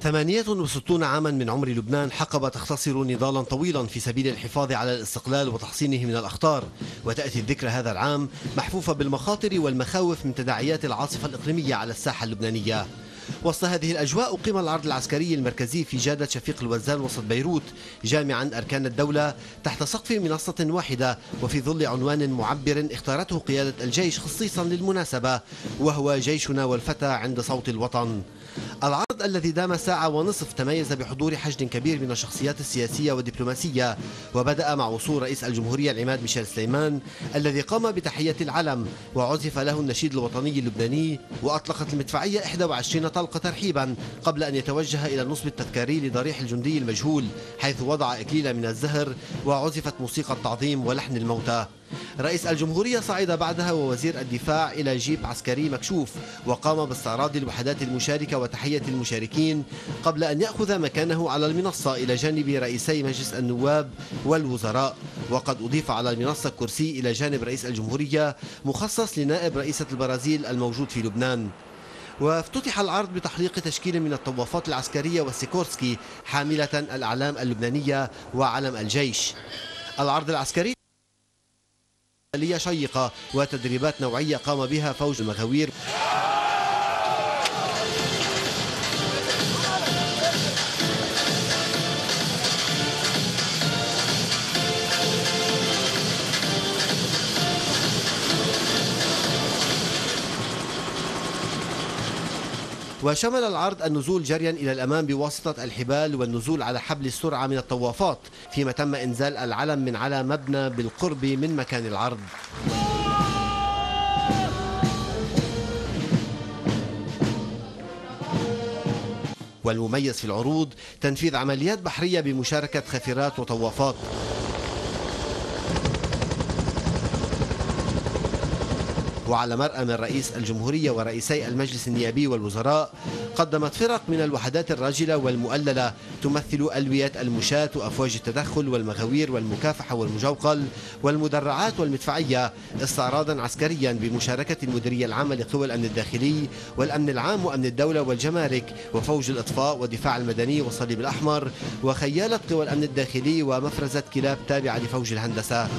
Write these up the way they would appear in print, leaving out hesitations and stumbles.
68 عاما من عمر لبنان حقبة تختصر نضالا طويلا في سبيل الحفاظ على الاستقلال وتحصينه من الأخطار، وتأتي الذكرى هذا العام محفوفة بالمخاطر والمخاوف من تداعيات العاصفة الإقليمية على الساحة اللبنانية. وسط هذه الأجواء أقيم العرض العسكري المركزي في جادة شفيق الوزان وسط بيروت، جامعا أركان الدولة تحت سقف منصة واحدة وفي ظل عنوان معبر اختارته قيادة الجيش خصيصا للمناسبة، وهو جيشنا والفتى عند صوت الوطن. العرض الذي دام ساعة ونصف تميز بحضور حشد كبير من الشخصيات السياسية والدبلوماسية، وبدأ مع وصول رئيس الجمهورية العماد ميشيل سليمان الذي قام بتحية العلم وعزف له النشيد الوطني اللبناني، وأطلقت المدفعية 21 طلقة ترحيبا قبل أن يتوجه إلى النصب التذكاري لضريح الجندي المجهول، حيث وضع إكليل من الزهر وعزفت موسيقى التعظيم ولحن الموتى. رئيس الجمهورية صعد بعدها ووزير الدفاع إلى جيب عسكري مكشوف، وقام باستعراض الوحدات المشاركة وتحية المشاركين قبل أن يأخذ مكانه على المنصة إلى جانب رئيسي مجلس النواب والوزراء. وقد أضيف على المنصة كرسي إلى جانب رئيس الجمهورية مخصص لنائب رئيسة البرازيل الموجود في لبنان. وافتتح العرض بتحليق تشكيل من الطوافات العسكرية والسيكورسكي حاملة الأعلام اللبنانية وعلم الجيش. العرض العسكري شيقة وتدريبات نوعية قام بها فوج المغاوير وشمل العرض النزول جريا إلى الأمام بواسطة الحبال والنزول على حبل السرعة من الطوافات، فيما تم إنزال العلم من على مبنى بالقرب من مكان العرض. والمميز في العروض تنفيذ عمليات بحرية بمشاركة خفيرات وطوافات. وعلى مرأى من رئيس الجمهورية ورئيسي المجلس النيابي والوزراء قدمت فرق من الوحدات الراجلة والمؤللة تمثل ألوية المشاة وأفواج التدخل والمغاوير والمكافحة والمجوقل والمدرعات والمدفعية استعراضا عسكريا بمشاركة المديرية العامة لقوى الأمن الداخلي والأمن العام وأمن الدولة والجمارك وفوج الإطفاء والدفاع المدني والصليب الأحمر وخيالة قوى الأمن الداخلي ومفرزة كلاب تابعة لفوج الهندسة.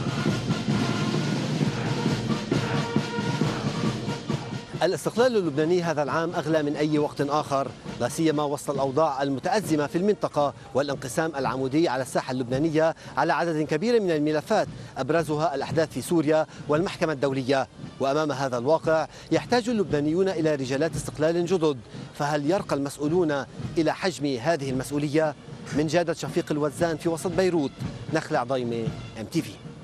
الاستقلال اللبناني هذا العام أغلى من أي وقت آخر، لا سيما وسط الأوضاع المتأزمة في المنطقة والانقسام العمودي على الساحة اللبنانية على عدد كبير من الملفات أبرزها الأحداث في سوريا والمحكمة الدولية. وأمام هذا الواقع يحتاج اللبنانيون إلى رجالات استقلال جدد، فهل يرقى المسؤولون إلى حجم هذه المسؤولية؟ من جادة شفيق الوزان في وسط بيروت، نخلع ضيمة MTV.